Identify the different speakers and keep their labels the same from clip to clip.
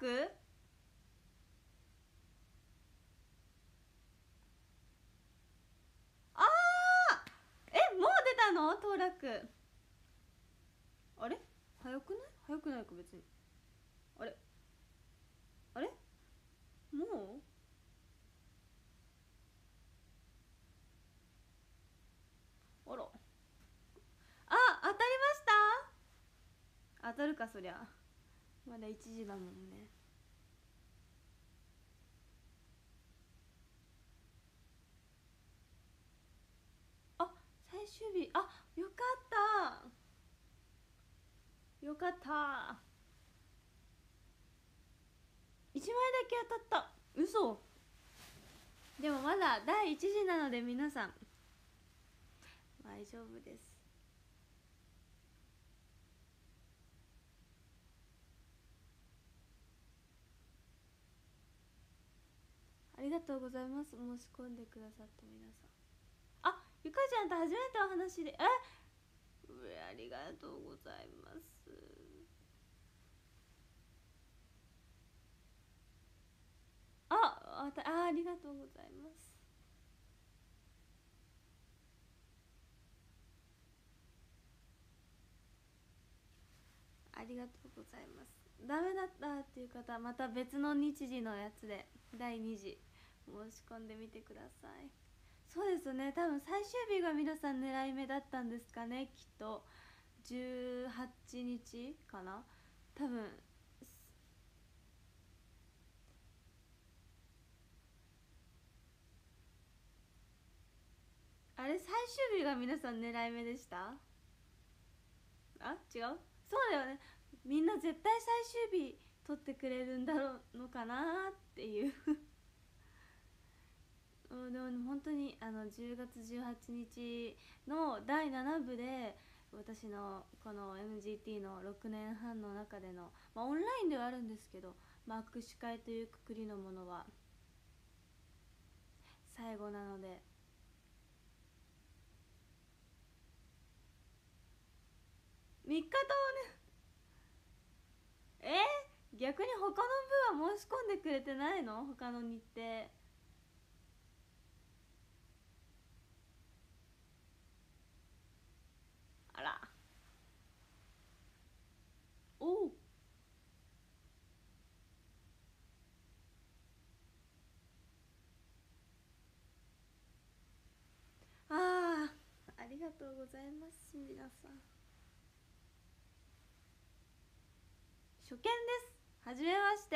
Speaker 1: 楽。あー、もう出たの当落。あれ早くない？早くないか別に。あれあれもうあら、当たりました。当たるかそりゃ、まだ1時だもんね。あ、最終日。あ、よかった、よかった。1枚だけ当たった。嘘。でもまだ第1次なので皆さん大丈夫です。ありがとうございます。申し込んでくださった皆さん。あ、ゆかちゃんと初めてお話で、ありがとうございます。ありがとうございます。ありがとうございます。ダメだったっていう方はまた別の日時のやつで第2次申し込んでみてください。そうですね、多分最終日が皆さん狙い目だったんですかね、きっと。18日かな多分。あれ、最終日が皆さん狙い目でした？違う。そうだよね、みんな絶対最終日取ってくれるんだろうのかなっていうでも本当に10月18日の第7部で私のこの MGT の6年半の中での、オンラインではあるんですけど、握手会というくくりのものは最後なので。3日ともね。逆に他の部は申し込んでくれてないの？他の日程。あら。おお。ありがとうございます皆さん。初見です。はじめまして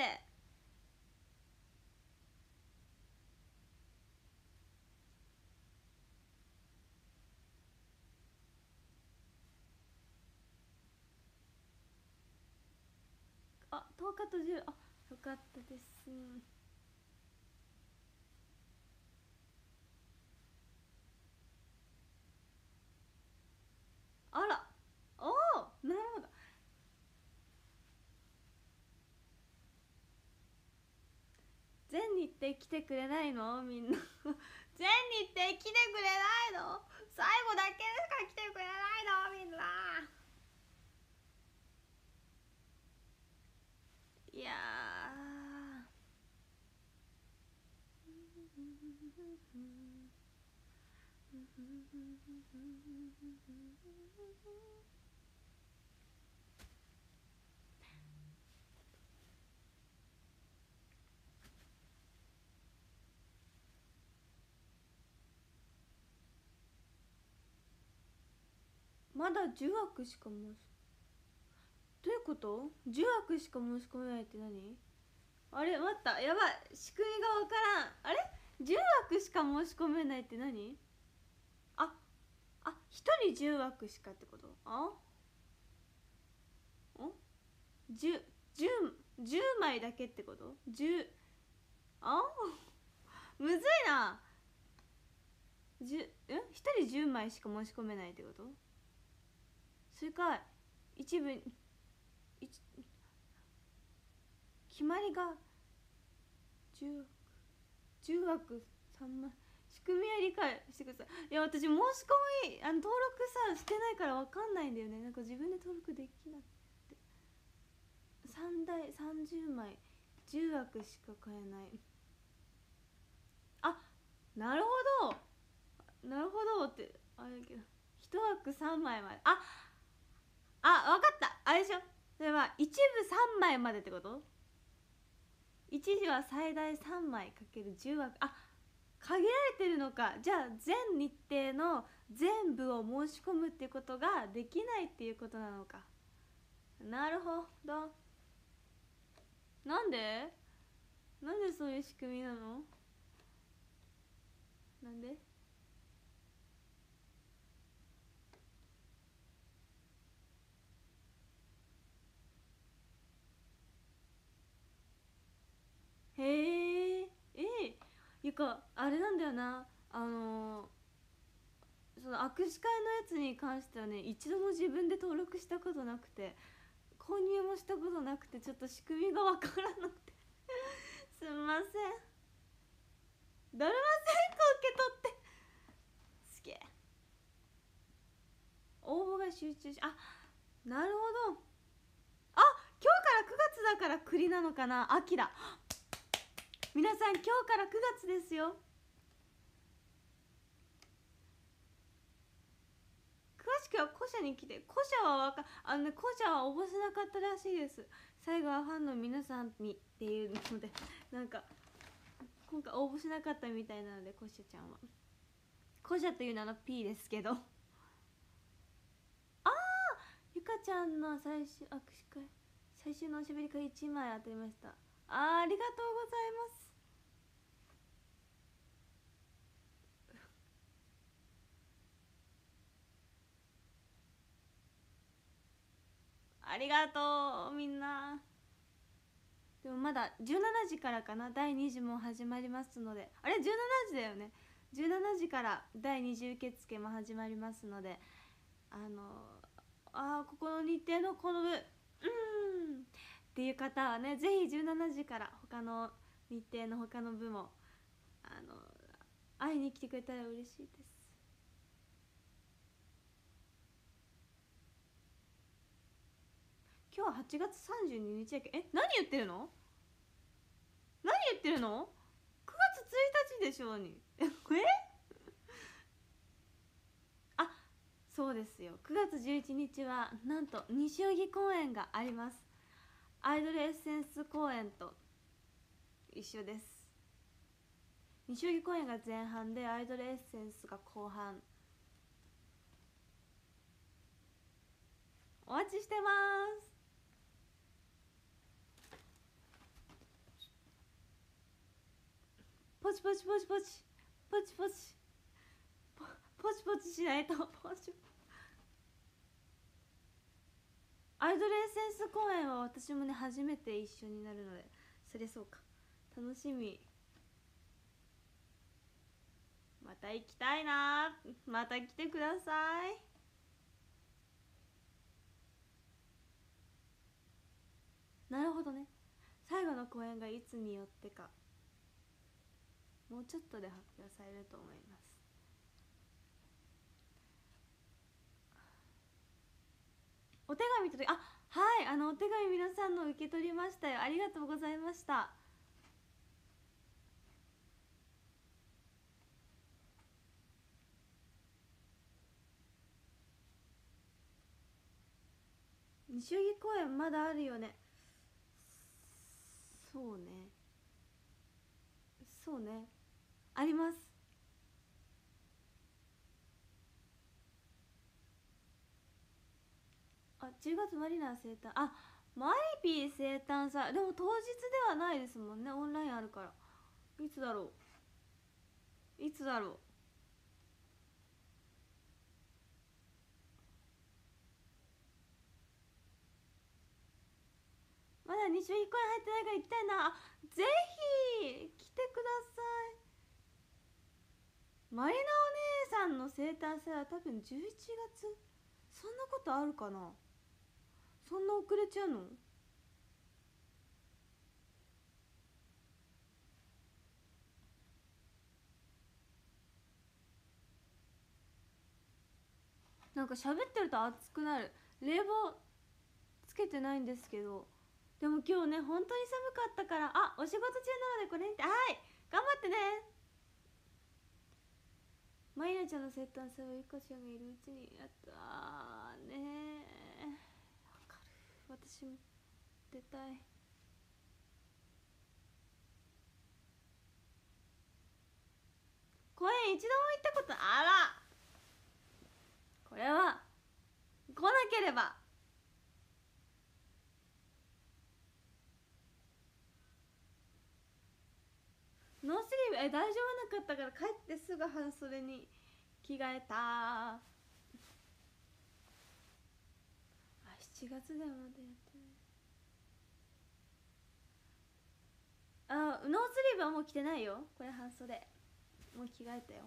Speaker 1: 。10日と10。よかったです。あら。おお、なるほど。全日程来てくれないのみんな全日程来てくれないの？最後だけしか来てくれないのみんな。いやまだ10枠しかどういうこと？ 10 枠しか申し込めないって何？あれ待った、やばい、仕組みがわからん。あれ、10枠しか申し込めないって何？あ1人10枠しかってこと？10, 10枚だけってこと？ 10。 むずいな。1人10枚しか申し込めないってこと？それか一部決まりが10枠3枚。仕組みは理解してください。いや、私申し込み登録してないから分かんないんだよね。なんか自分で登録できなくて、30枚 10枠しか買えない。あ、なるほどなるほどってあれだけど、1枠3枚まで。わかった、あれでしょ、それは一部3枚までってこと。一時は最大3枚かける10枠。限られてるのか。じゃあ全日程の全部を申し込むっていうことができないっていうことなのか。なるほど。なんでそういう仕組みなの。なんで。へえ。ゆかあれなんだよな、その握手会のやつに関してはね、一度も自分で登録したことなくて、購入もしたことなくて、ちょっと仕組みがわからなくてすみません。だるま線香受け取って、すげえ。応募が集中し、なるほど。今日から9月だから栗なのかな。秋だ。皆さん今日から9月ですよ。詳しくは古社に来て。古社は古社は応募しなかったらしいです。最後はファンの皆さんにっていうので、なんか今回応募しなかったみたいなので、古社ちゃんは。古社という名の P ですけど。ゆかちゃんの最終握手会、最終のおしゃべり会1枚当たりました。ありがとうございます。ありがとうみんな。でもまだ17時からかな、第2次も始まりますので。あれ17時だよね。17時から第2次受付も始まりますので、ここの日程のこの部っていう方はね、ぜひ17時から他の日程の他の部も会いに来てくれたら嬉しいです。今日は8月32日やけ。何言ってるの。9月1日でしょうにそうですよ。9月11日はなんと西荻公演があります。アイドルエッセンス公演と一緒です。西荻公演が前半でアイドルエッセンスが後半。お待ちしてます。ポチポチポチポチポチポチポチポチしないと。ポチアイドルエッセンス公演は私もね、初めて一緒になるので、それそうか、楽しみ。また行きたいな。また来てください。なるほどね。最後の公演がいつによってか、もうちょっとで発表されると思います。お手紙届い、はい、お手紙皆さんの受け取りましたよ。ありがとうございました。西荻公演まだあるよね。そうね、そうね、あります。10月マリナー生誕、マリピー生誕さ。でも当日ではないですもんね、オンラインあるから。いつだろう。まだ西荻公演入ってないから行きたいな。ぜひ来てください。マリナお姉さんの生誕祭は多分11月。そんなことあるかな。そんな遅れちゃうの。なんか喋ってると熱くなる。冷房つけてないんですけど、 でも今日ね本当に寒かったから、あ、お仕事中なのでこれにて、はい、頑張ってね。マイナちゃんのセットはそういうかちゃんがいるうちにやったね。わかる、私も出たい。公園一度も行ったこと、あら、これは来なければ。ノースリーブ、大丈夫なかったから帰ってすぐ半袖に着替えた。あ、7月でまだやってない。あ、ノースリーブはもう着てないよ。これ半袖、もう着替えたよ。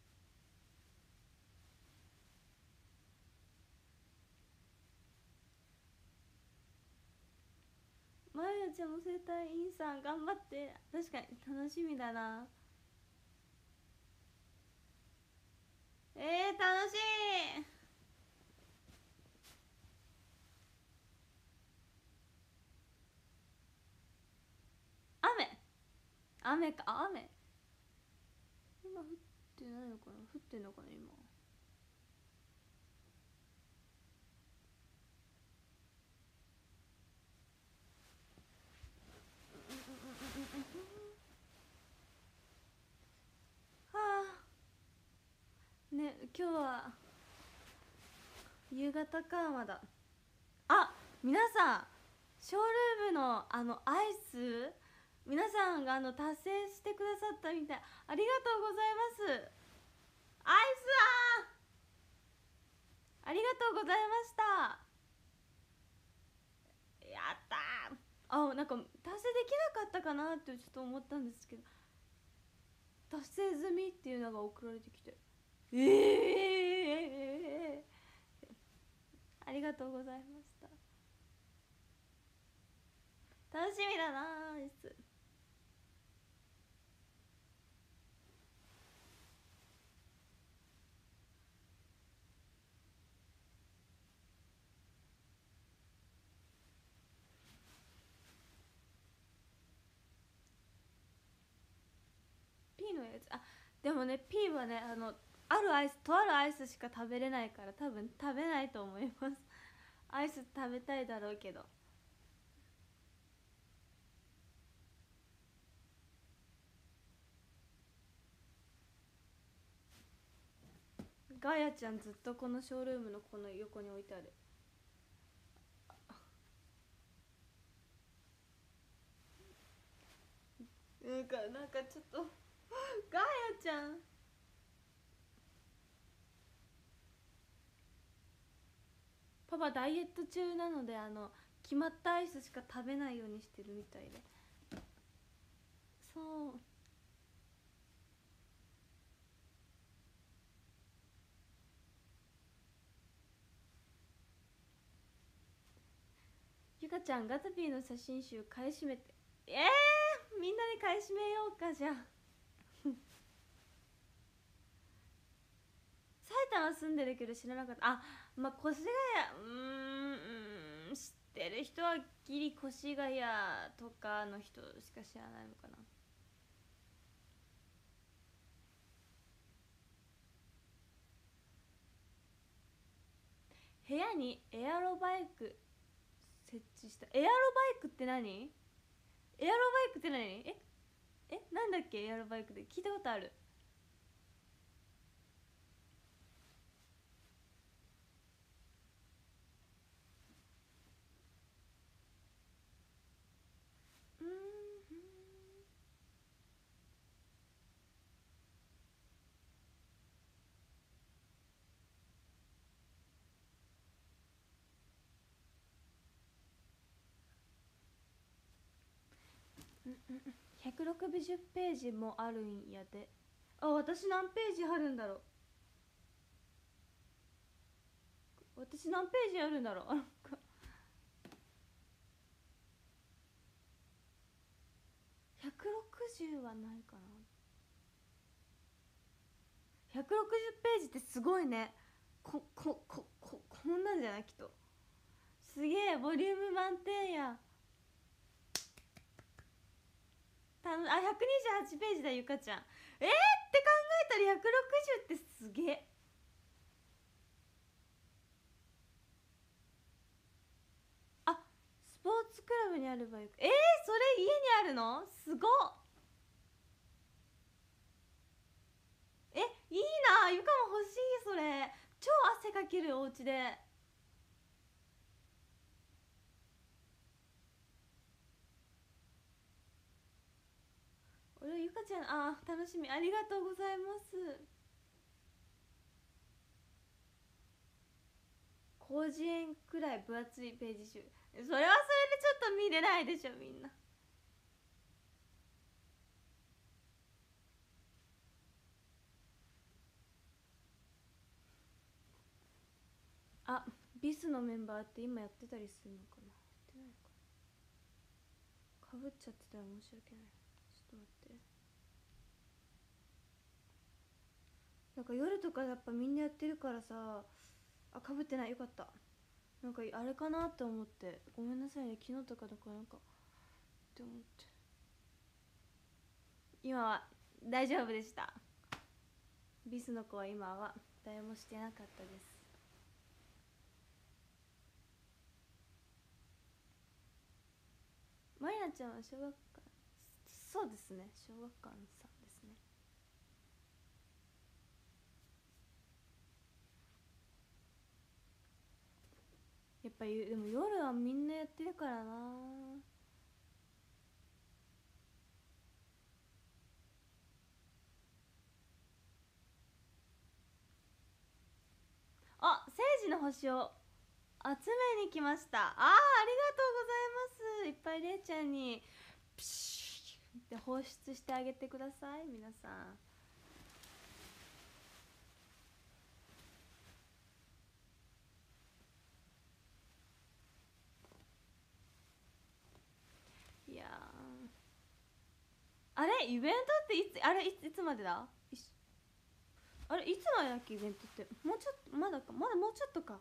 Speaker 1: まゆちゃんも整体院さん頑張って。確かに楽しみだな。楽しい。雨か、雨今降ってないのかな、降ってんのかな今。はあね、今日は夕方かまだ。あ、皆さん、ショールームのアイス、皆さんが達成してくださったみたい。ありがとうございます。アイスありがとうございました。やったー。あ、なんか達成できなかったかなってちょっと思ったんですけど、達成済みっていうのが送られてきて、ありがとうございました。楽しみだなアイス。P のやつ、あ、でもね P はね、あるアイスとあるアイスしか食べれないから多分食べないと思います。アイス食べたいだろうけど。ガヤちゃんずっとこのショールームのこの横に置いてある。なんかちょっとガヤちゃん、パパダイエット中なので決まったアイスしか食べないようにしてるみたいで。そう、ゆかちゃんガタピーの写真集買い占めて。みんなで買い占めようか。じゃあ埼玉住んでるけど知らなかった。あ、まあ越谷、知ってる人はギリ越谷とかの人しか知らないのかな。部屋にエアロバイク設置した。エアロバイクって何？エアロバイクって何？なんだっけ、エアロバイクで聞いたことある。うん、160ページもあるんやで。あ、私何ページあるんだろう。私何ページあるんだろう。160はないかな。160ページってすごいね。こんなんじゃないきっと。すげえボリューム満点や。 あ、128ページだゆかちゃん。って考えたら160ってすげえ。あ、スポーツクラブにあるバイク、それ家にあるの？すごっ。いいな、ゆかも欲しい。それ超汗かける、お家で。俺ゆかちゃん、楽しみ、ありがとうございます。広辞苑くらい分厚いページ集、それはそれでちょっと見れないでしょみんな。あ、ビスのメンバーって今やってたりするのかな。やってないかな。かぶっちゃってたら申し訳ない。ちょっと待って。なんか夜とかやっぱみんなやってるからさ。かぶってない、よかった。なんかあれかなって思って、ごめんなさいね、昨日とかだからなんかって思って。今は大丈夫でした。ビスの子は今は誰もしてなかったです。マリナちゃんは小学館、そうですね、小学館さんですね。やっぱりでも夜はみんなやってるからな。聖司の星を集めに来ました。ありがとうございます。いっぱいれいちゃんにピシッって放出してあげてください、皆さん。いやあれイベントっていつまでだ。あれいつまでだっけイベントって。もうちょっとまだか、まだもうちょっとか。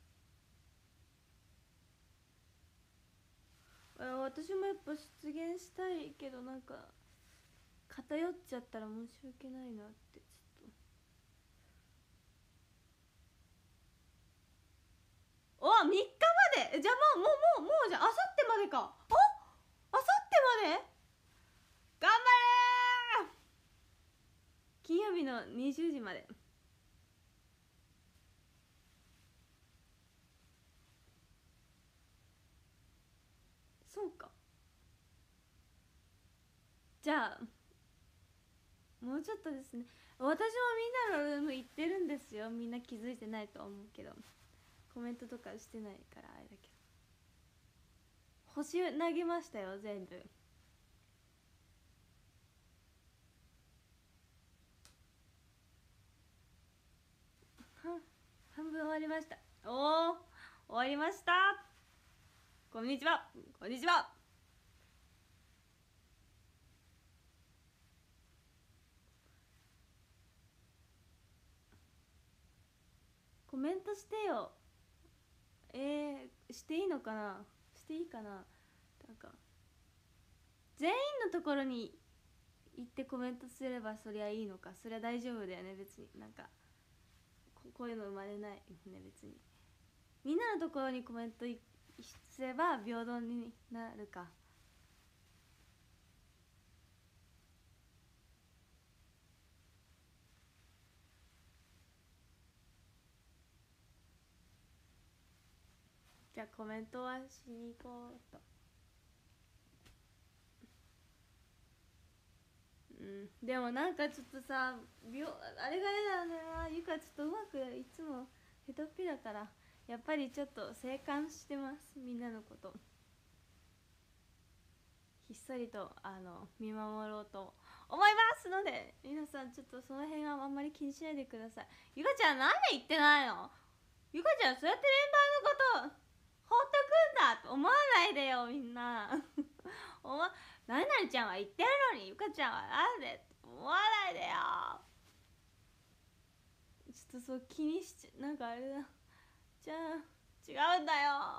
Speaker 1: 私もやっぱ出現したいけど、なんか偏っちゃったら申し訳ないなってちょっと。3日までじゃあもうじゃあさってまでか。あさってまで頑張れ。金曜日の20時まで。そうか。じゃあもうちょっとですね。私もみんなのルーム行ってるんですよ。みんな気づいてないと思うけど、コメントとかしてないからあれだけど、星投げましたよ全部。半分終わりました。終わりました。こんにちは、こんにちは。コメントしてよ。していいのかな。していいかな。なんか全員のところに行ってコメントすればそりゃいいのか。そりゃ大丈夫だよね別に。なんかこういうの生まれないね別に。みんなのところにコメントすれば平等になるか。じゃあコメントはしに行こうと。でもなんかちょっとさ、あれが嫌だな。ゆかちょっとうまくいつもヘトっぴだから、やっぱりちょっと静観してます、みんなのこと。ひっそりと見守ろうと思いますので、皆さんちょっとその辺はあんまり気にしないでください。ゆかちゃんなんで言ってないの。ゆかちゃんそうやってメンバーのこと放っとくんだと思わないでよみんな。なになにちゃんは言ってるのにゆかちゃんはなんでって思わないでよ。ちょっとそう気にしちゃ、なんかあれだ。じゃあ違うんだよ。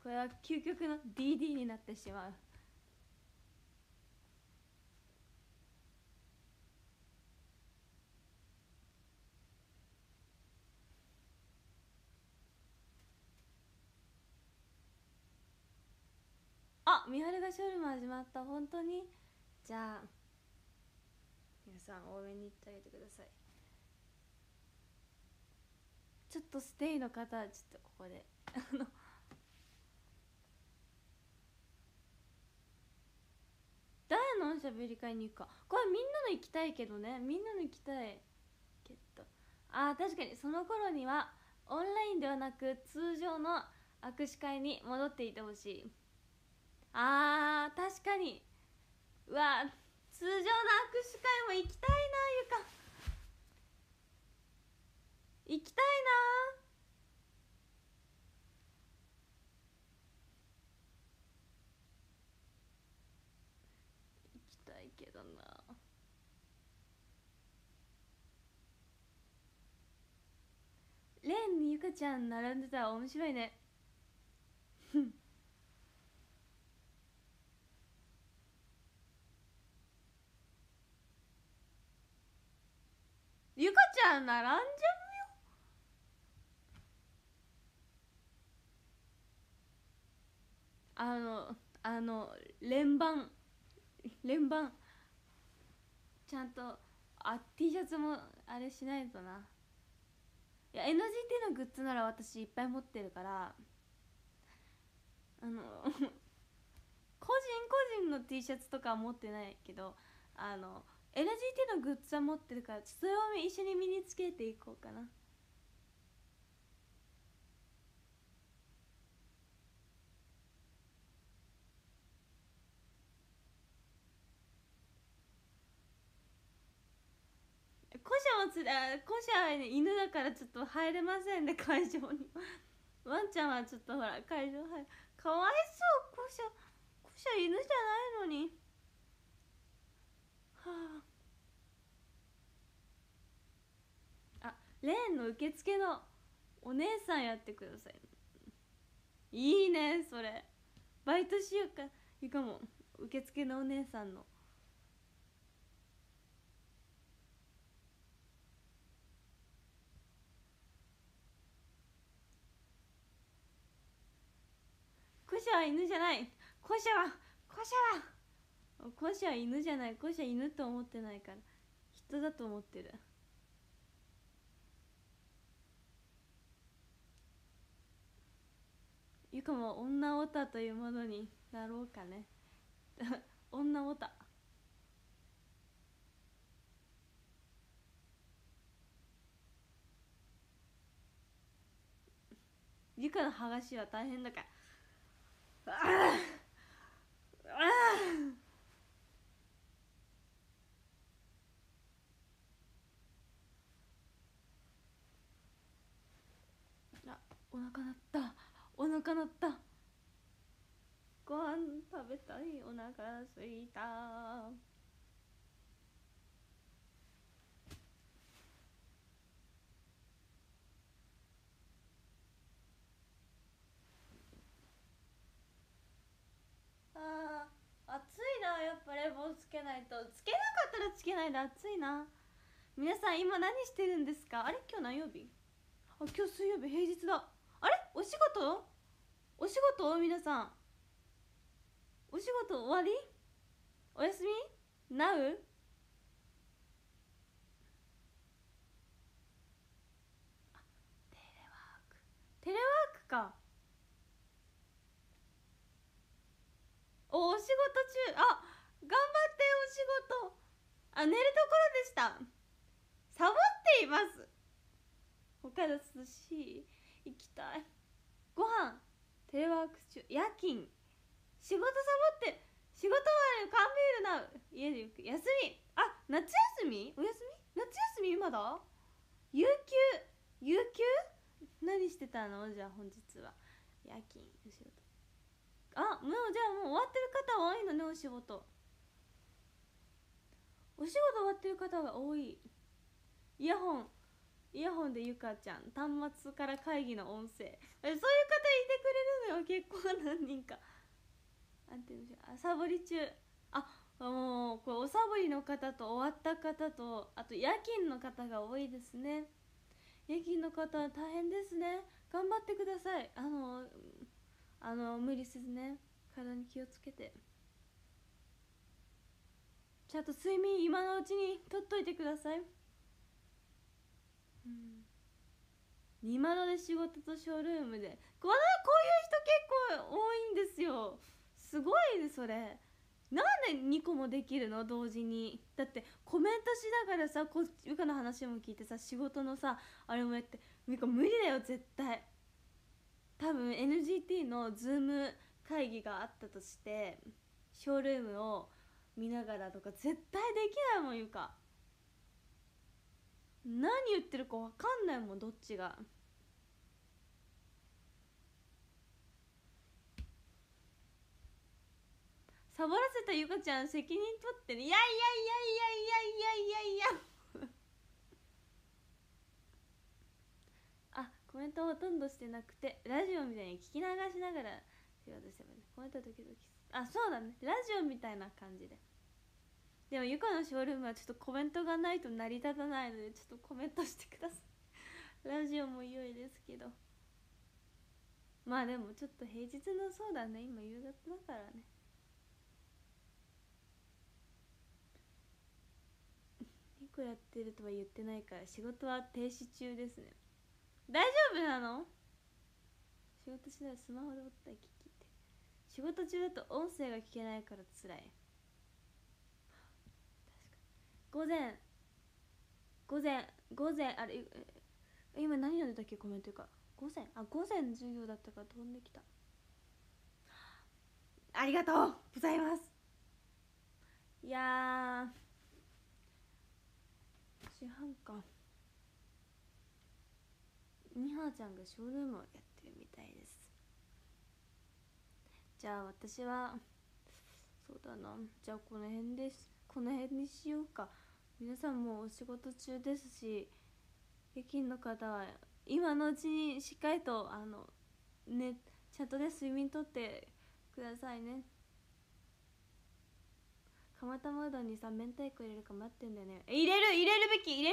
Speaker 1: これは究極の DD になってしまう。あ、三春がショールーム始まった。本当に？じゃあ皆さん応援に行ってあげてください。ちょっとステイの方はちょっとここで誰のおしゃべり会に行くか、これみんなの行きたいけどね、みんなの行きたいけど、あー確かにその頃にはオンラインではなく通常の握手会に戻っていてほしい。あー確かに、うわ通常の握手会も行きたいな。ゆか行きたいな。行きたいけどな。レンにゆかちゃん並んでたら面白いねゆかちゃん並んじゃうよ。連番ちゃんとT シャツもあれしないとな。いや NGT のグッズなら私いっぱい持ってるから、個人個人の T シャツとかは持ってないけど、NGT のグッズは持ってるから、それを一緒に身につけていこうかな。古社も古社は、ね、犬だからちょっと入れませんね、会場にワンちゃんはちょっとほら会場入る、かわいそう。古社犬じゃないのに。はあ、レーンの受付のお姉さんやってください。いいねそれ、バイトしようか。いいかも、受付のお姉さんの。古社は犬じゃない。古社は犬じゃない。古社犬と思ってないから人だと思ってる。ゆかも女オタというものになろうかね女オタ。ゆかの剥がしは大変だから。お腹鳴った、お腹鳴った。ご飯食べたい、お腹すいた。暑いな。やっぱ冷房つけないと。つけなかったらつけないで、暑いな。皆さん今何してるんですか？あれ今日何曜日？今日水曜日、平日だ。あれお仕事皆さんお仕事終わり？お休み？ Now？ テレワークか。お仕事中。頑張ってお仕事。寝るところでした。サボっています。北海道涼しい、行きたい。ご飯テレワーク中、夜勤、仕事サボって、仕事終わり缶ビールな、家で行く。休み、夏休み？お休み？夏休み今だ。有給何してたの？じゃあ本日は夜勤、お仕事。もうじゃあもう終わってる方多いのね。お仕事終わってる方が多い。イヤホンイヤホンでゆかちゃん端末から会議の音声、そういう方いてくれるのよ、結構何人か。なんていうんでしょう、サボり中。もうこれおサボりの方と終わった方と、あと夜勤の方が多いですね。夜勤の方は大変ですね。頑張ってください。無理せずね、体に気をつけて、ちゃんと睡眠今のうちにとっといてください。今ので仕事とショールームでこういう人結構多いんですよ。すごいねそれ。なんで2個もできるの同時に。だってコメントしながらさ、ゆかの話も聞いてさ、仕事のさあれもやって、ゆか無理だよ絶対。多分 NGT のズーム会議があったとして、ショールームを見ながらとか絶対できないもん。ゆか何言ってるか分かんないもん、どっちが。サボらせたゆかちゃん責任取ってね。いやいやいやいやいやいやいやいやコメントほとんどしてなくて、ラジオみたいに聞き流しながら仕事してます。コメントドキドキ。そうだね、ラジオみたいな感じで。でもゆかのショールームはちょっとコメントがないと成り立たないので、ちょっとコメントしてくださいラジオも良いですけど、まあでもちょっと平日の、そうだね、今夕方だからね。いくらやってるとは言ってないから、仕事は停止中ですね。大丈夫なの？仕事しないスマホでおったら聞いて。仕事中だと音声が聞けないから辛い。確かに午前あれ、今何読んでたっけコメントか。午前授業だったから飛んできた。ありがとうございます。いや4時半か。みはちゃんがショールームをやってるみたいです。じゃあ私はそうだな、じゃあこの辺にしようか。皆さんもお仕事中ですし、夜勤の方は今のうちにしっかりとね、ちゃんとね睡眠とってくださいね。釜玉うどんにさ明太子入れるか待ってんだよね。入れるべき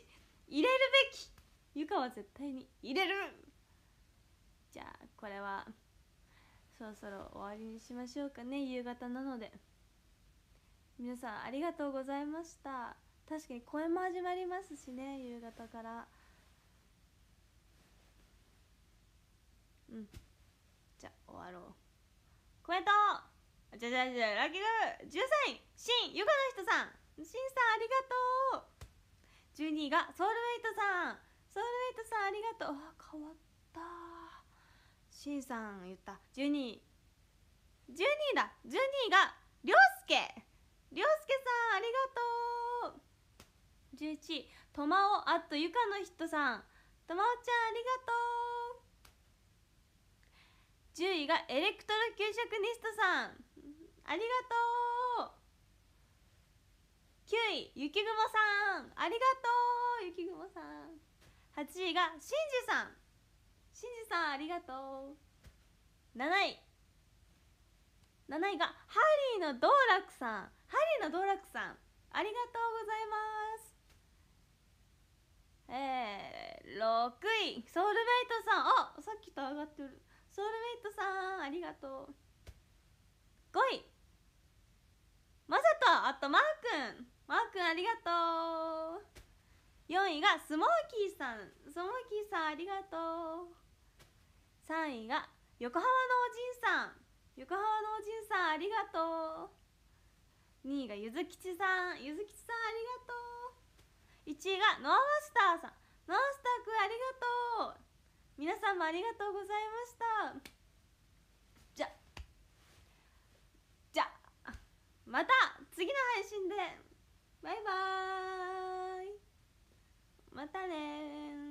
Speaker 1: ゆかは絶対に入れる。じゃあこれはそろそろ終わりにしましょうかね。夕方なので。皆さんありがとうございました。確かに声も始まりますしね、夕方から。じゃあ終わろう。コメントラッキーグ13位シンゆかの人さん、シンさんありがとう。12位がソウルメイトさんありがとう。変わった。シンさん言った。12位だ。12位がりょうすけさんありがとう。11位とまおゆかの人さん、とまおちゃんありがとう。10位がエレクトロ給食ニストさんありがとう。9位ゆきぐもさんありがとう。ゆきぐもさん。8位がしんじさんありがとう。7位がハリーの道楽さんありがとうございます。6位ソウルメイトさん、さっきと上がってる。ソウルメイトさんありがとう。5位まさとマー君ありがとう。4位がスモーキーさんありがとう。3位が横浜のおじいさんありがとう。2位がゆずきちさんありがとう。1位がノアマスターさんくんありがとう。皆さんもありがとうございました。じゃまた次の配信でバイバーイ。またね。